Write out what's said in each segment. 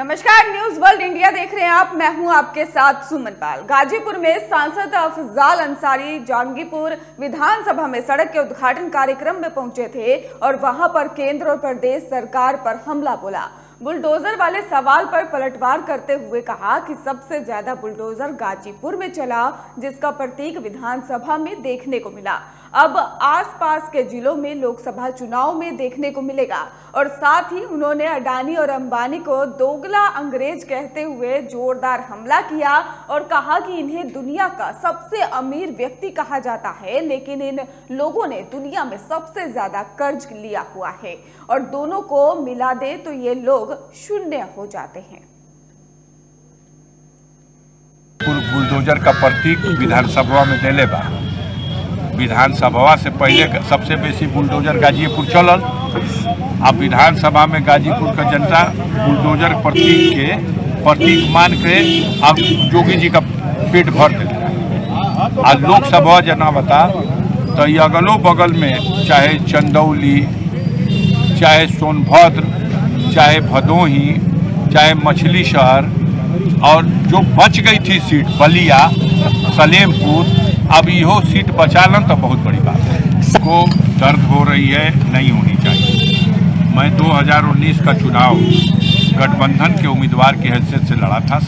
नमस्कार, news world India देख रहे हैं आप। मैं हूं आपके साथ सुमन पाल। गाजीपुर में सांसद अफजाल अंसारी जंगीपुर विधानसभा में सड़क के उद्घाटन कार्यक्रम में पहुंचे थे और वहां पर केंद्र और प्रदेश सरकार पर हमला बोला। बुलडोजर वाले सवाल पर पलटवार करते हुए कहा कि सबसे ज्यादा बुलडोजर गाजीपुर में चला, जिसका प्रतीक विधानसभा में देखने को मिला। अब आसपास के जिलों में लोकसभा चुनाव में देखने को मिलेगा। और साथ ही उन्होंने अडानी और अंबानी को दोगला अंग्रेज कहते हुए जोरदार हमला किया और कहा कि इन्हें दुनिया का सबसे अमीर व्यक्ति कहा जाता है, लेकिन इन लोगों ने दुनिया में सबसे ज्यादा कर्ज लिया हुआ है और दोनों को मिला दे तो ये लोग शून्य हो जाते हैं। बुलडोजर का प्रतीक विधानसभा में देले बा। विधानसभा से पहले सबसे बेसी बुलडोजर गाजीपुर चलल। अब विधानसभा में गाजीपुर का जनता बुलडोजर प्रतीक मान के अब जोगी जी का पेट भर देता। आज लोकसभा जना बता तो ये अगलो बगल में चाहे चंदौली, चाहे सोनभद्र, चाहे भदोही, चाहे मछली शहर और जो बच गई थी सीट बलिया, सलेमपुर, अब यहो सीट बचालन तो बहुत बड़ी बात है। को दर्द हो रही है, नहीं होनी चाहिए। मैं 2019 का चुनाव गठबंधन के उम्मीदवार की हैसियत से लड़ा था।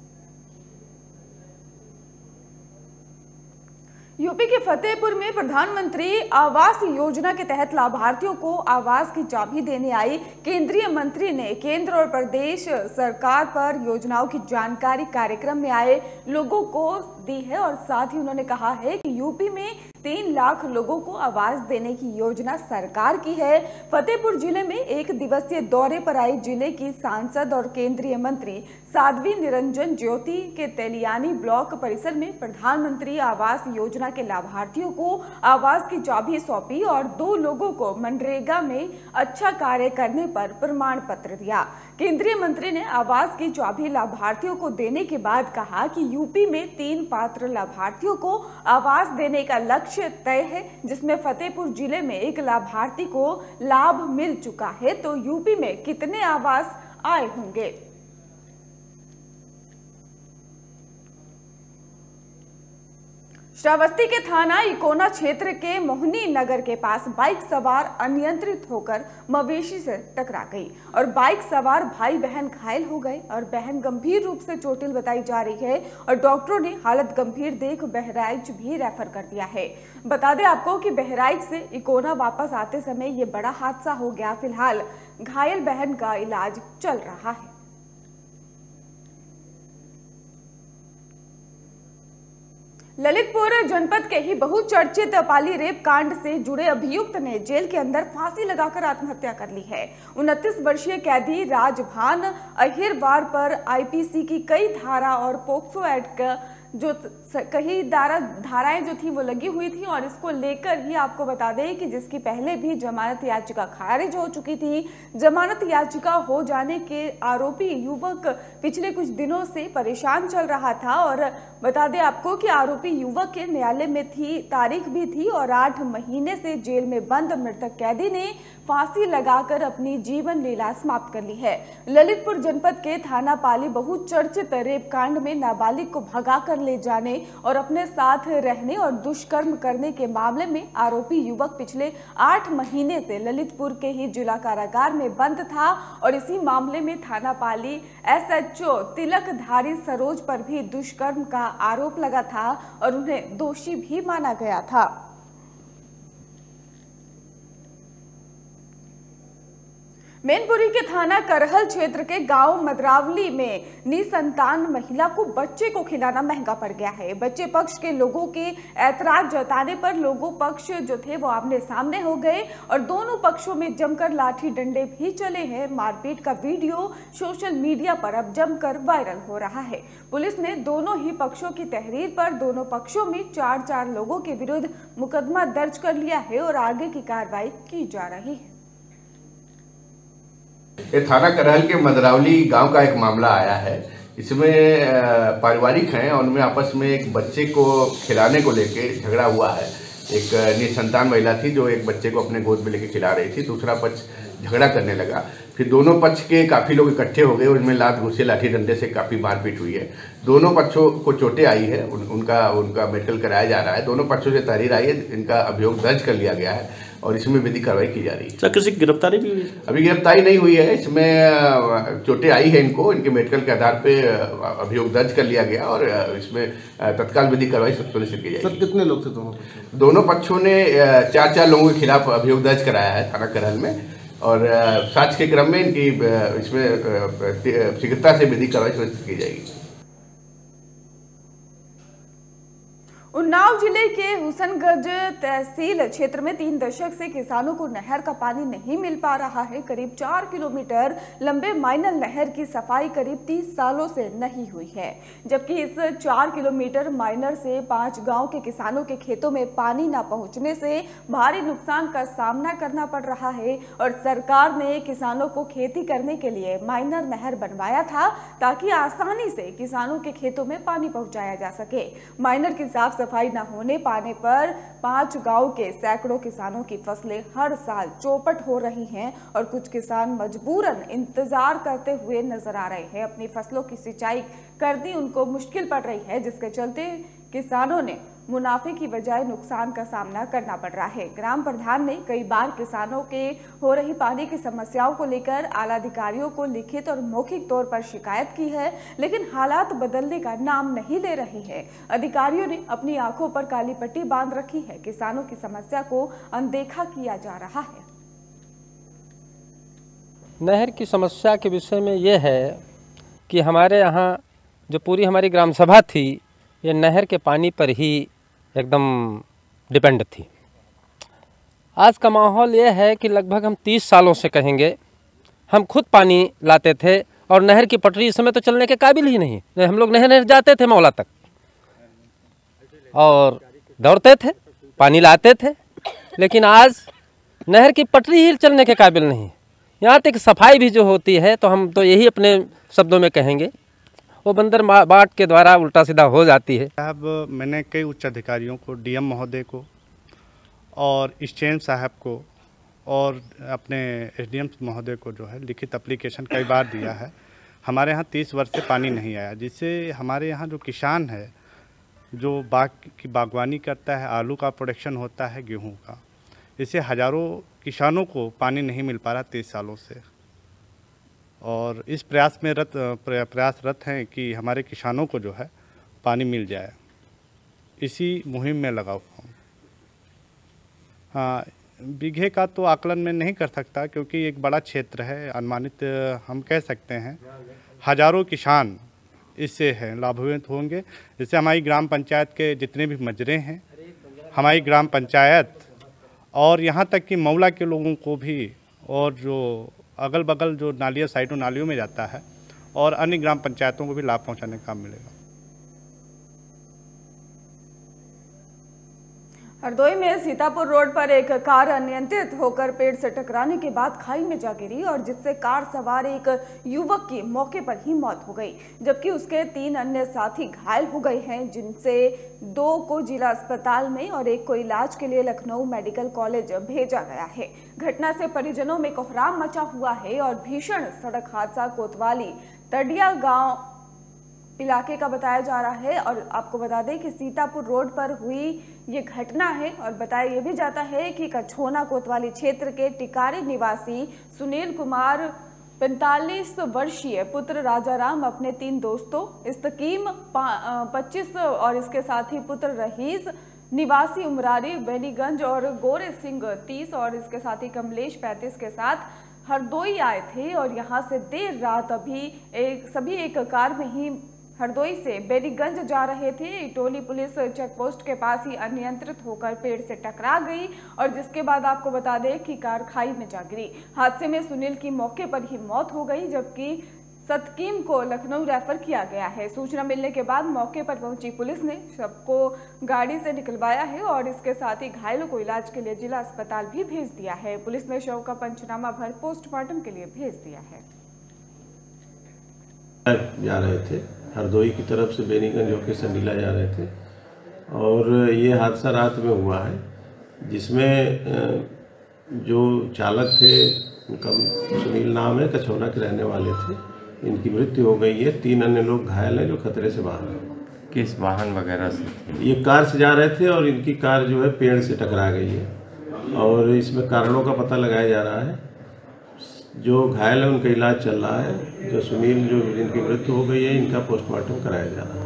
यूपी के फतेहपुर में प्रधानमंत्री आवास योजना के तहत लाभार्थियों को आवास की चाबी देने आई केंद्रीय मंत्री ने केंद्र और प्रदेश सरकार पर योजनाओं की जानकारी कार्यक्रम में आए लोगों को दी है। और साथ ही उन्होंने कहा है कि यूपी में 3 लाख लोगों को आवास देने की योजना सरकार की है। फतेहपुर जिले में 1 दिवसीय दौरे पर आई जिले की सांसद और केंद्रीय मंत्री साध्वी निरंजन ज्योति के तेलियानी ब्लॉक परिसर में प्रधानमंत्री आवास योजना के लाभार्थियों को आवास की चाबी सौंपी और 2 लोगों को मनरेगा में अच्छा कार्य करने पर प्रमाण पत्र दिया। केंद्रीय मंत्री ने आवास की चाबी लाभार्थियों को देने के बाद कहा कि यूपी में 3 पात्र लाभार्थियों को आवास देने का लक्ष्य तय है, जिसमें फतेहपुर जिले में 1 लाभार्थी को लाभ मिल चुका है। तो यूपी में कितने आवास आए होंगे? श्रावस्ती के थाना इकोना क्षेत्र के मोहनी नगर के पास बाइक सवार अनियंत्रित होकर मवेशी से टकरा गई और बाइक सवार भाई बहन घायल हो गए और बहन गंभीर रूप से चोटिल बताई जा रही है और डॉक्टरों ने हालत गंभीर देख बहराइच भी रेफर कर दिया है। बता दें आपको कि बहराइच से इकोना वापस आते समय ये बड़ा हादसा हो गया। फिलहाल घायल बहन का इलाज चल रहा है। ललितपुर जनपद के ही बहुचर्चित पाली रेप कांड से जुड़े अभियुक्त ने जेल के अंदर फांसी लगाकर आत्महत्या कर ली है। 29 वर्षीय कैदी राजभान अहिरवार पर आईपीसी की कई धारा और पोक्सो एक्ट का जो कई धाराएं जो थी वो लगी हुई थी और इसको लेकर ही आपको बता दें कि जिसकी पहले भी जमानत याचिका खारिज हो चुकी थी। जमानत याचिका हो जाने के आरोपी युवक पिछले कुछ दिनों से परेशान चल रहा था और बता दें आपको कि आरोपी युवक के न्यायालय में तारीख भी थी और 8 महीने से जेल में बंद मृतक कैदी ने फांसी लगाकर अपनी जीवन लीला समाप्त कर ली है। ललितपुर जनपद के थाना पाली बहुचर्चित रेप कांड में नाबालिग को भगाकर ले जाने और अपने साथ रहने और दुष्कर्म करने के मामले में आरोपी युवक पिछले 8 महीने से ललितपुर के ही जिला कारागार में बंद था और इसी मामले में थाना पाली एसएचओ तिलकधारी सरोज पर भी दुष्कर्म का आरोप लगा था और उन्हें दोषी भी माना गया था। मैनपुरी के थाना करहल क्षेत्र के गांव मदरावली में निसंतान महिला को बच्चे को खिलाना महंगा पड़ गया है। बच्चे पक्ष के लोगों के ऐतराज जताने पर लोगों पक्ष जो थे वो आमने सामने हो गए और दोनों पक्षों में जमकर लाठी डंडे भी चले हैं। मारपीट का वीडियो सोशल मीडिया पर अब जमकर वायरल हो रहा है। पुलिस ने दोनों ही पक्षों की तहरीर पर दोनों पक्षों में 4 लोगों के विरुद्ध मुकदमा दर्ज कर लिया है और आगे की कार्रवाई की जा रही है। ये थाना करहल के मदरावली गांव का एक मामला आया है। इसमें पारिवारिक हैं और उनमें आपस में एक बच्चे को खिलाने को लेके झगड़ा हुआ है। एक निसंतान महिला थी जो एक बच्चे को अपने गोद में लेके खिला रही थी, दूसरा पक्ष झगड़ा करने लगा। फिर दोनों पक्ष के काफ़ी लोग इकट्ठे हो गए, उनमें लात घुसे लाठी डंडे से काफ़ी मारपीट हुई है। दोनों पक्षों को चोटें आई है, उनका मेडिकल कराया जा रहा है। दोनों पक्षों से तहरीर आई है, इनका अभियोग दर्ज कर लिया गया है और इसमें विधिक कार्रवाई की जा रही है। सर किसी की गिरफ्तारी भी हुई? अभी गिरफ्तारी नहीं हुई है, इसमें चोटें आई है इनको, इनके मेडिकल के आधार पे अभियोग दर्ज कर लिया गया और इसमें तत्काल विधिक कार्रवाई सुनिश्चित की जाएगी। सर कितने लोग थे दोनों पक्षों ने 4 लोगों के खिलाफ अभियोग दर्ज कराया है थाना करहल में और जांच के क्रम में इनकी इसमें शीघ्रता से विधिक कार्रवाई सुनिश्चित की जाएगी। उन्नाव जिले के हुसनगंज तहसील क्षेत्र में 3 दशक से किसानों को नहर का पानी नहीं मिल पा रहा है। करीब 4 किलोमीटर लंबे माइनल नहर की सफाई करीब 30 सालों से नहीं हुई है, जबकि इस 4 किलोमीटर माइनर से 5 गांव के किसानों के खेतों में पानी न पहुंचने से भारी नुकसान का सामना करना पड़ रहा है और सरकार ने किसानों को खेती करने के लिए माइनर नहर बनवाया था ताकि आसानी से किसानों के खेतों में पानी पहुंचाया जा सके। माइनर की साफ सफाई न होने पाने पर 5 गांव के सैकड़ों किसानों की फसलें हर साल चौपट हो रही हैं और कुछ किसान मजबूरन इंतजार करते हुए नजर आ रहे हैं। अपनी फसलों की सिंचाई करनी उनको मुश्किल पड़ रही है, जिसके चलते किसानों ने मुनाफे की बजाय नुकसान का सामना करना पड़ रहा है। ग्राम प्रधान ने कई बार किसानों के हो रही पानी की समस्याओं को लेकर आला अधिकारियों को लिखित और मौखिक तौर पर शिकायत की है, लेकिन हालात बदलने का नाम नहीं ले रहे हैं। अधिकारियों ने अपनी आंखों पर काली पट्टी बांध रखी है। किसानों की समस्या को अनदेखा किया जा रहा है। नहर की समस्या के विषय में ये है कि हमारे यहाँ जो पूरी हमारी ग्राम सभा थी, ये नहर के पानी पर ही एकदम डिपेंड थी। आज का माहौल ये है कि लगभग हम 30 सालों से कहेंगे हम खुद पानी लाते थे और नहर की पटरी इस समय तो चलने के काबिल ही नहीं। हम लोग नहर जाते थे मौला तक और दौड़ते थे, पानी लाते थे, लेकिन आज नहर की पटरी ही चलने के काबिल नहीं। यहाँ तक सफाई भी जो होती है तो हम तो यही अपने शब्दों में कहेंगे वो बंदर बाट के द्वारा उल्टा सीधा हो जाती है। साहब मैंने कई उच्च अधिकारियों को, डीएम महोदय को और स्टेन साहब को और अपने एसडीएम महोदय को जो है लिखित एप्लीकेशन कई बार दिया है। हमारे यहाँ 30 वर्ष से पानी नहीं आया, जिससे हमारे यहाँ जो किसान है जो बाग की बागवानी करता है, आलू का प्रोडक्शन होता है, गेहूँ का, इससे हज़ारों किसानों को पानी नहीं मिल पा रहा 30 सालों से। और इस प्रयासरत हैं कि हमारे किसानों को जो है पानी मिल जाए। इसी मुहिम में लगा हुआ हूँ। हाँ, बीघे का तो आकलन में नहीं कर सकता क्योंकि एक बड़ा क्षेत्र है, अनुमानित हम कह सकते हैं हज़ारों किसान इससे हैं लाभान्वित होंगे। जैसे हमारी ग्राम पंचायत के जितने भी मजरे हैं, हमारी ग्राम पंचायत और यहाँ तक कि मौला के लोगों को भी, और जो अगल बगल जो नालियाँ साइडों नालियों में जाता है, और अन्य ग्राम पंचायतों को भी लाभ पहुँचाने का काम मिलेगा। हरदोई में सीतापुर रोड पर एक कार अनियंत्रित होकर पेड़ से टकराने के बाद खाई में जा गिरी और जिससे कार सवार एक युवक की मौके पर ही मौत हो गई, जबकि उसके 3 अन्य साथी घायल हो गए हैं, जिनसे 2 को जिला अस्पताल में और 1 को इलाज के लिए लखनऊ मेडिकल कॉलेज भेजा गया है। घटना से परिजनों में कोहराम मचा हुआ है और भीषण सड़क हादसा कोतवाली तडिया गाँव इलाके का बताया जा रहा है। और आपको बता दें कि सीतापुर रोड पर हुई ये घटना है और बताया ये भी जाता है कि कछोना कोतवाली क्षेत्र के टिकारी निवासी सुनील कुमार 45 वर्षीय पुत्र राजाराम अपने 3 दोस्तों इस्तकीम 25 और इसके साथ ही पुत्र रहीस निवासी उमरारी बेनीगंज और गोरे सिंह 30 और इसके साथ ही कमलेश 35 के साथ हरदोई आए थे और यहाँ से देर रात सभी एक कार में ही हरदोई से बेनीगंज जा रहे थे। टोली पुलिस चेकपोस्ट के पास ही अनियंत्रित होकर पेड़ से टकरा गई और जिसके बाद आपको बता दें कि कार खाई में जा गिरी। हादसे में सुनील की मौके पर ही मौत हो गई, जबकि सतकीम को लखनऊ रेफर किया गया है। सूचना मिलने के बाद मौके पर पहुंची पुलिस ने शव को गाड़ी से निकलवाया है और इसके साथ ही घायलों को इलाज के लिए जिला अस्पताल भी भेज दिया है। पुलिस ने शव का पंचनामा भर पोस्टमार्टम के लिए भेज दिया है। जा रहे थे हरदोई की तरफ से बेनीगंज होकर संडीला जा रहे थे और ये हादसा रात में हुआ है, जिसमें जो चालक थे इनका सुनील नाम है, कछौना के रहने वाले थे। इनकी मृत्यु हो गई है। 3 अन्य लोग घायल हैं जो खतरे से बाहर हैं। किस वाहन वगैरह से? ये कार से जा रहे थे और इनकी कार जो है पेड़ से टकरा गई है और इसमें कारणों का पता लगाया जा रहा है। जो घायल है उनका इलाज चल रहा है। जो सुनील जो इनकी मृत्यु हो गई है, इनका पोस्टमार्टम कराया जा रहा है।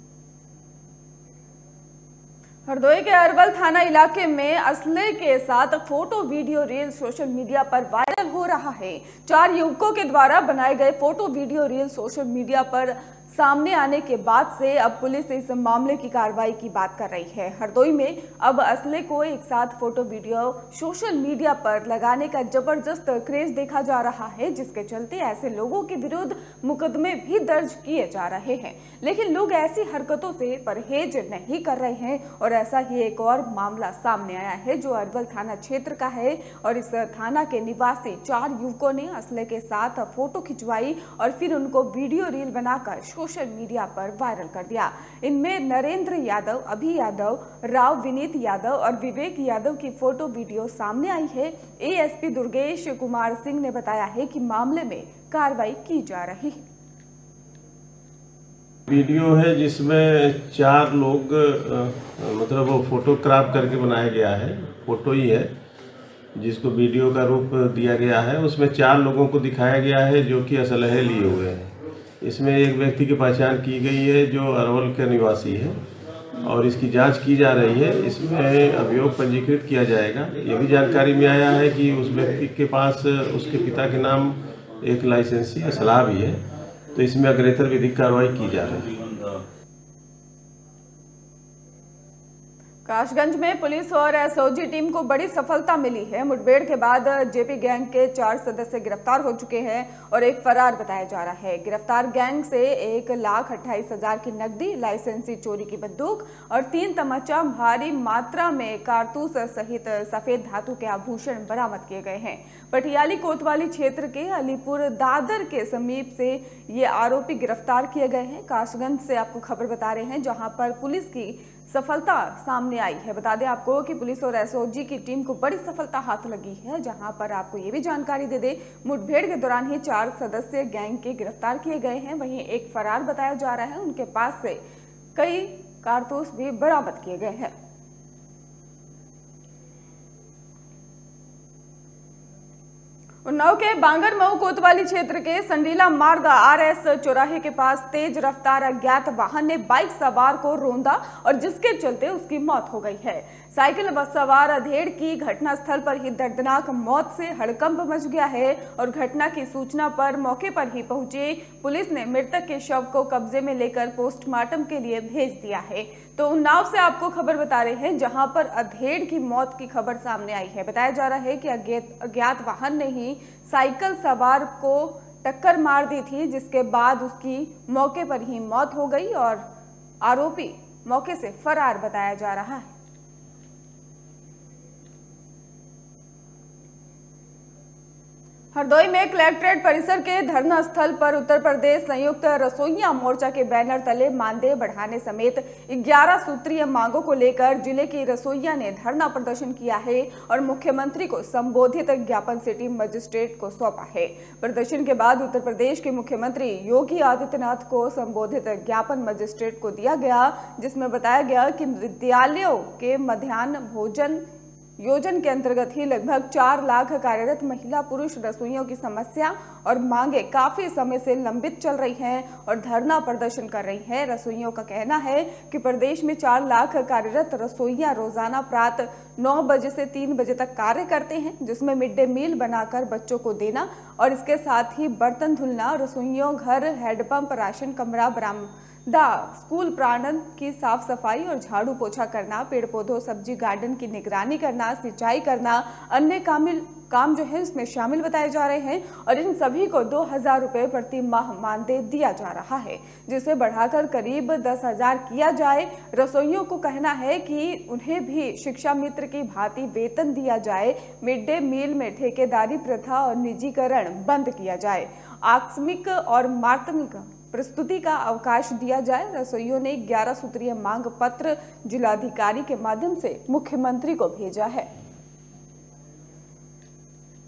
हरदोई के अरवल थाना इलाके में असले के साथ photo video reel social media पर वायरल हो रहा है। 4 युवकों के द्वारा बनाए गए photo video reel social media पर सामने आने के बाद से अब पुलिस इस मामले की कार्रवाई की बात कर रही है। हरदोई में अब असले को एक साथ फोटो वीडियो सोशल मीडिया पर लगाने का जबरदस्त क्रेज देखा जा रहा है, जिसके चलते ऐसे लोगों के विरुद्ध मुकदमे भी दर्ज किए जा रहे हैं। लेकिन लोग ऐसी हरकतों से परहेज नहीं कर रहे हैं और ऐसा ही एक और मामला सामने आया है जो अरवल थाना क्षेत्र का है और इस थाना के निवासी 4 युवकों ने असले के साथ फोटो खिंचवाई और फिर उनको वीडियो रील बनाकर सोशल मीडिया पर वायरल कर दिया। इनमें नरेंद्र यादव, अभि यादव, राव विनीत यादव और विवेक यादव की फोटो वीडियो सामने आई है। एएसपी दुर्गेश कुमार सिंह ने बताया है कि मामले में कार्रवाई की जा रही है। वीडियो है जिसमें 4 लोग मतलब वो फोटोग्राफ करके बनाया गया है। फोटो ही है जिसको वीडियो का रूप दिया गया है। उसमें 4 लोगों को दिखाया गया है जो कि असलहे लिए हुए हैं। इसमें एक व्यक्ति की पहचान की गई है जो अरवल का निवासी है और इसकी जांच की जा रही है। इसमें अभियोग पंजीकृत किया जाएगा। ये भी जानकारी में आया है कि उस व्यक्ति के पास उसके पिता के नाम एक लाइसेंसी असलाह भी है, तो इसमें अग्रेतर विधिक कार्रवाई की जा रही है। कासगंज में पुलिस और एसओजी टीम को बड़ी सफलता मिली है। मुठभेड़ के बाद जेपी गैंग के 4 सदस्य गिरफ्तार हो चुके हैं और एक फरार बताया जा रहा है। गिरफ्तार गैंग से 1,28,000 की नकदी, लाइसेंसी चोरी की बंदूक और 3 तमंचा, भारी मात्रा में कारतूस सहित सफेद धातु के आभूषण बरामद किए गए हैं। पटियाली कोतवाली क्षेत्र के अलीपुर दादर के समीप से ये आरोपी गिरफ्तार किए गए हैं। कासगंज से आपको खबर बता रहे हैं जहां पर पुलिस की सफलता सामने आई है। बता दें आपको कि पुलिस और एसओजी की टीम को बड़ी सफलता हाथ लगी है, जहां पर आपको ये भी जानकारी दे दे मुठभेड़ के दौरान ही 4 सदस्य गैंग के गिरफ्तार किए गए हैं। वहीं एक फरार बताया जा रहा है। उनके पास से कई कारतूस भी बरामद किए गए हैं। उन्नाव के बांगरमऊ कोतवाली क्षेत्र के संडीला मार्ग आरएस चौराहे के पास तेज रफ्तार अज्ञात वाहन ने बाइक सवार को रौंदा और जिसके चलते उसकी मौत हो गई है। साइकिल बस सवार अधेड़ की घटनास्थल पर ही दर्दनाक मौत से हड़कंप मच गया है और घटना की सूचना पर मौके पर ही पहुंची पुलिस ने मृतक के शव को कब्जे में लेकर पोस्टमार्टम के लिए भेज दिया है। तो उन्नाव से आपको खबर बता रहे हैं जहां पर अधेड़ की मौत की खबर सामने आई है। बताया जा रहा है कि अज्ञात वाहन ने ही साइकिल सवार को टक्कर मार दी थी, जिसके बाद उसकी मौके पर ही मौत हो गई और आरोपी मौके से फरार बताया जा रहा है। हरदोई में कलेक्ट्रेट परिसर के धरना स्थल पर उत्तर प्रदेश संयुक्त रसोइया मोर्चा के बैनर तले मानदेय बढ़ाने समेत 11 सूत्रीय मांगों को लेकर जिले की रसोइया ने धरना प्रदर्शन किया है और मुख्यमंत्री को संबोधित ज्ञापन सिटी मजिस्ट्रेट को सौंपा है। प्रदर्शन के बाद उत्तर प्रदेश के मुख्यमंत्री योगी आदित्यनाथ को संबोधित ज्ञापन मजिस्ट्रेट को दिया गया, जिसमें बताया गया कि विद्यालयों के मध्याह्न भोजन योजना के अंतर्गत ही लगभग 4 लाख कार्यरत महिला पुरुष रसोइयों की समस्या और मांगे काफी समय से लंबित चल रही हैं और धरना प्रदर्शन कर रही हैं। रसोइयों का कहना है कि प्रदेश में 4 लाख कार्यरत रसोइयां रोजाना प्रातः 9 बजे से 3 बजे तक कार्य करते हैं, जिसमें मिड डे मील बनाकर बच्चों को देना और इसके साथ ही बर्तन धुलना, रसोइयों घर, हैंडपंप, राशन कमरा, स्कूल प्रांगण की साफ सफाई और झाड़ू पोछा करना, पेड़ पौधों सब्जी गार्डन की निगरानी करना, सिंचाई करना, अन्य काम जो है इसमें शामिल बताए जा रहे हैं और इन सभी को 2,000 रुपये प्रति माह मानदेय दिया जा रहा है, जिसे बढ़ाकर करीब 10,000 किया जाए। रसोइयों को कहना है कि उन्हें भी शिक्षा मित्र की भांति वेतन दिया जाए, मिड डे मील में ठेकेदारी प्रथा और निजीकरण बंद किया जाए, आकस्मिक और माध्यमिक प्रस्तुति का अवकाश दिया जाए। रसोइयों ने 11 सूत्रीय मांग पत्र जिलाधिकारी के माध्यम से मुख्यमंत्री को भेजा है।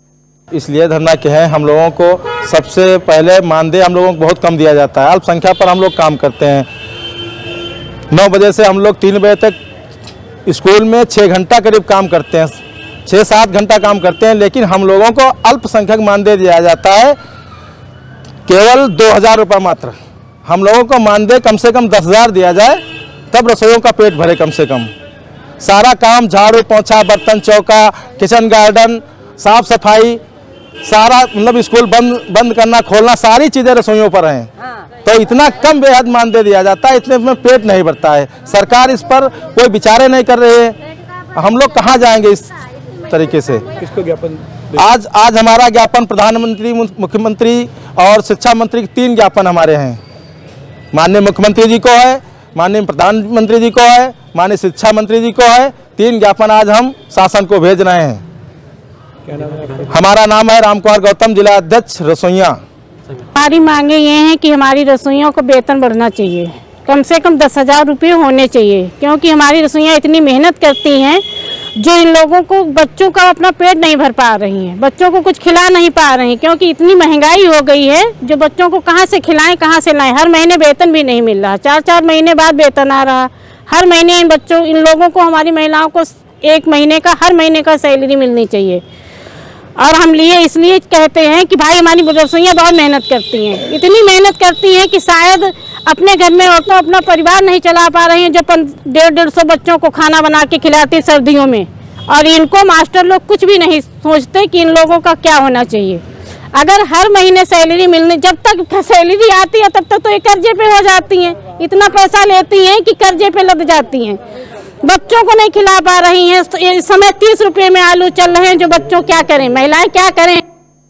इसलिए धरना के हैं, हम लोगों को सबसे पहले मानदेय हम लोगों को बहुत कम दिया जाता है। अल्पसंख्या पर हम लोग काम करते हैं। 9 बजे से हम लोग 3 बजे तक स्कूल में 6 घंटा करीब काम करते हैं, 6-7 घंटा काम करते हैं, लेकिन हम लोगों को अल्पसंख्यक मानदेय दिया जाता है केवल 2000 रुपये मात्र। हम लोगों को मानदेय कम से कम 10,000 दिया जाए तब रसोइयों का पेट भरे। कम से कम सारा काम, झाड़ू पोंछा, बर्तन चौका, किचन गार्डन, साफ सफाई, सारा मतलब स्कूल बंद करना खोलना, सारी चीज़ें रसोइयों पर हैं। तो इतना कम बेहद मानदेय दिया जाता है, इतने में पेट नहीं भरता है। सरकार इस पर कोई विचार नहीं कर रही है। हम लोग कहाँ जाएंगे इस तरीके से? किसको ज्ञापन? आज हमारा ज्ञापन प्रधानमंत्री, मुख्यमंत्री और शिक्षा मंत्री के 3 ज्ञापन हमारे हैं। माननीय मुख्यमंत्री जी को है, माननीय प्रधानमंत्री जी को है, माननीय शिक्षा मंत्री जी को है। 3 ज्ञापन आज हम शासन को भेज रहे हैं। क्या नाम है? हमारा नाम है रामकुमार गौतम, जिला अध्यक्ष रसोइया। हमारी मांगे ये हैं कि हमारी रसोइयों को वेतन बढ़ना चाहिए, कम से कम 10,000 रुपये होने चाहिए, क्योंकि हमारी रसोइयाँ इतनी मेहनत करती हैं जो इन लोगों को, बच्चों का अपना पेट नहीं भर पा रही हैं, बच्चों को कुछ खिला नहीं पा रही हैं, क्योंकि इतनी महंगाई हो गई है। जो बच्चों को कहाँ से खिलाएं, कहाँ से लाएं? हर महीने वेतन भी नहीं मिल रहा, 4-4 महीने बाद वेतन आ रहा। हर महीने इन लोगों को, हमारी महिलाओं को 1 महीने का, हर महीने का सैलरी मिलनी चाहिए। और हम इसलिए कहते हैं कि भाई हमारी रसोइयाँ बहुत मेहनत करती हैं, इतनी मेहनत करती हैं कि शायद अपने घर में औरतें अपना परिवार नहीं चला पा रही हैं, जो 150-150 बच्चों को खाना बना के खिलाती सर्दियों में। और इनको मास्टर लोग कुछ भी नहीं सोचते कि इन लोगों का क्या होना चाहिए। अगर हर महीने सैलरी मिलने, जब तक सैलरी आती है तब तक तो ये कर्जे पे हो जाती हैं, इतना पैसा लेती हैं कि कर्जे पे लग जाती हैं। बच्चों को नहीं खिला पा रही हैं। इस समय 30 रुपये में आलू चल रहे हैं, जो बच्चों क्या करें, महिलाएं क्या करें।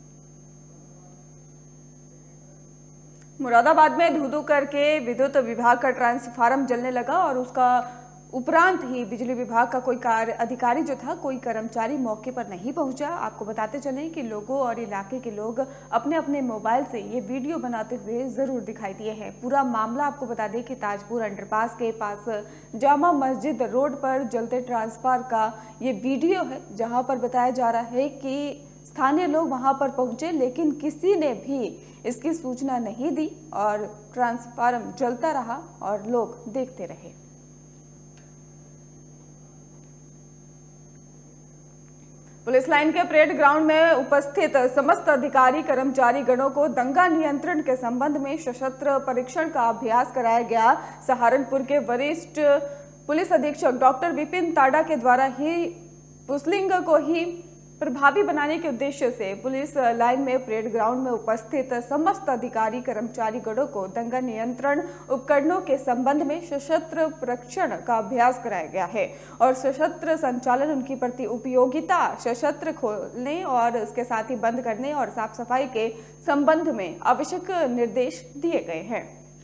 मुरादाबाद में धू-धू करके विद्युत विभाग का ट्रांसफार्मर जलने लगा और उसका उपरांत ही बिजली विभाग का कोई अधिकारी जो था, कोई कर्मचारी मौके पर नहीं पहुंचा। आपको बताते चलें कि लोगों और इलाके के लोग अपने अपने मोबाइल से ये वीडियो बनाते हुए जरूर दिखाई दिए हैं। पूरा मामला आपको बता दें कि ताजपुर अंडरपास के पास जामा मस्जिद रोड पर जलते ट्रांसफार्मर का ये वीडियो है, जहां पर बताया जा रहा है कि स्थानीय लोग वहां पर पहुंचे, लेकिन किसी ने भी इसकी सूचना नहीं दी और ट्रांसफार्मर जलता रहा और लोग देखते रहे। पुलिस लाइन के परेड ग्राउंड में उपस्थित समस्त अधिकारी कर्मचारी गणों को दंगा नियंत्रण के संबंध में सशस्त्र परीक्षण का अभ्यास कराया गया। सहारनपुर के वरिष्ठ पुलिस अधीक्षक डॉक्टर विपिन ताड़ा के द्वारा ही पुलिसिंग को ही प्रभावी बनाने के उद्देश्य से पुलिस लाइन में परेड ग्राउंड में उपस्थित समस्त अधिकारी कर्मचारी गणों को दंगा नियंत्रण उपकरणों के संबंध में सशस्त्र परीक्षण का अभ्यास कराया गया है और सशस्त्र संचालन, उनकी प्रति उपयोगिता, सशस्त्र खोलने और उसके साथ ही बंद करने और साफ सफाई के संबंध में आवश्यक निर्देश दिए गए हैं।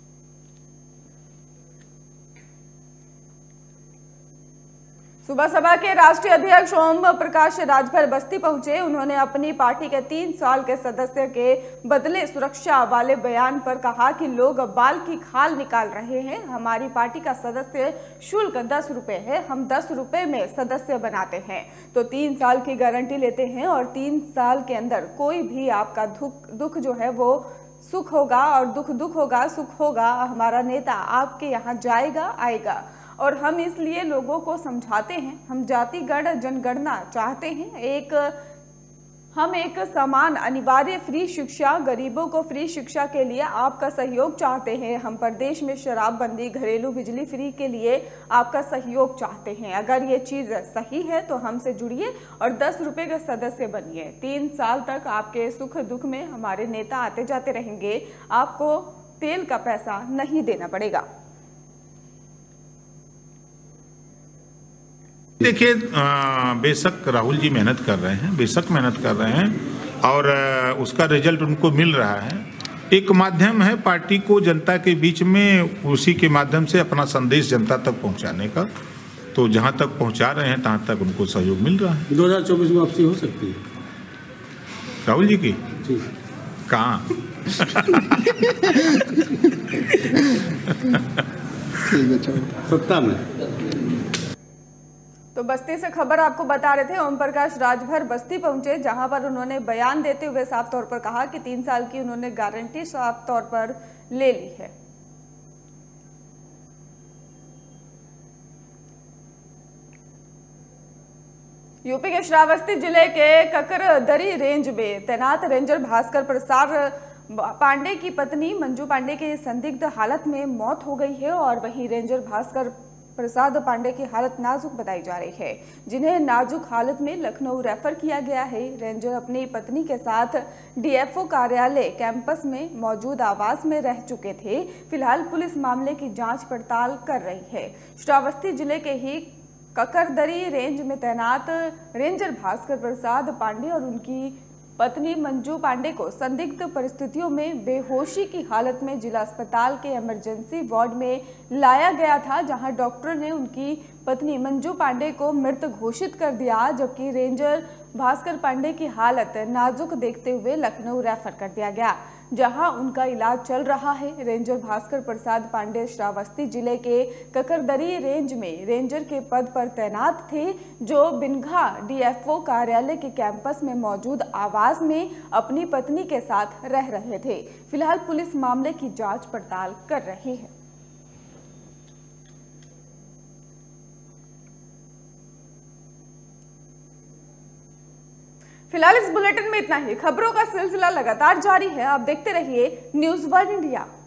सुबह सभा के राष्ट्रीय अध्यक्ष ओम प्रकाश राजभर बस्ती पहुंचे। उन्होंने अपनी पार्टी के 3 साल के सदस्य के बदले सुरक्षा वाले बयान पर कहा कि लोग बाल की खाल निकाल रहे हैं। हमारी पार्टी का सदस्य शुल्क 10 रुपए है, हम 10 रुपए में सदस्य बनाते हैं, तो 3 साल की गारंटी लेते हैं और 3 साल के अंदर कोई भी आपका दुख जो है वो सुख होगा और दुख होगा, सुख होगा। हमारा नेता आपके यहाँ जाएगा, आएगा और हम इसलिए लोगों को समझाते हैं। हम जातिगण जनगणना चाहते हैं, हम एक समान अनिवार्य फ्री शिक्षा, गरीबों को फ्री शिक्षा के लिए आपका सहयोग चाहते हैं। हम प्रदेश में शराबबंदी, घरेलू बिजली फ्री के लिए आपका सहयोग चाहते हैं। अगर ये चीज़ सही है तो हमसे जुड़िए और 10 रुपये का सदस्य बनिए। 3 साल तक आपके सुख दुख में हमारे नेता आते जाते रहेंगे, आपको तेल का पैसा नहीं देना पड़ेगा। देखिए, बेशक राहुल जी मेहनत कर रहे हैं, बेशक मेहनत कर रहे हैं और उसका रिजल्ट उनको मिल रहा है। एक माध्यम है पार्टी को जनता के बीच में, उसी के माध्यम से अपना संदेश जनता तक पहुंचाने का। तो जहां तक पहुंचा रहे हैं तहां तक उनको सहयोग मिल रहा है। 2024 में वापसी हो सकती है राहुल जी की? कहाँ? सत्ता में। तो बस्ती से खबर आपको बता रहे थे, ओम प्रकाश राजभर बस्ती पहुंचे, जहां पर उन्होंने बयान देते हुए साफ तौर पर कहा कि 3 साल की उन्होंने गारंटी साफ तौर पर ले ली है। यूपी के श्रावस्ती जिले के ककरदरी रेंज में तैनात रेंजर भास्कर प्रसाद पांडे की पत्नी मंजू पांडे की संदिग्ध हालत में मौत हो गई है और वहीं रेंजर भास्कर प्रसाद पांडे की हालत नाजुक बताई जा रही है, जिन्हें नाजुक हालत में लखनऊ रेफर किया गया है। रेंजर अपनी पत्नी के साथ डीएफओ कार्यालय कैंपस में मौजूद आवास में रह चुके थे। फिलहाल पुलिस मामले की जांच पड़ताल कर रही है। श्रावस्ती जिले के ही ककरदरी रेंज में तैनात रेंजर भास्कर प्रसाद पांडे और उनकी पत्नी मंजू पांडे को संदिग्ध परिस्थितियों में बेहोशी की हालत में जिला अस्पताल के इमरजेंसी वार्ड में लाया गया था, जहां डॉक्टर ने उनकी पत्नी मंजू पांडे को मृत घोषित कर दिया, जबकि रेंजर भास्कर पांडे की हालत नाजुक देखते हुए लखनऊ रेफर कर दिया गया, जहां उनका इलाज चल रहा है। रेंजर भास्कर प्रसाद पांडे श्रावस्ती जिले के ककरदरी रेंज में रेंजर के पद पर तैनात थे, जो बिनघा डीएफओ कार्यालय के कैंपस में मौजूद आवास में अपनी पत्नी के साथ रह रहे थे। फिलहाल पुलिस मामले की जांच पड़ताल कर रही है। फिलहाल इस बुलेटिन में इतना ही। खबरों का सिलसिला लगातार जारी है, आप देखते रहिए न्यूज़ वर्ल्ड इंडिया।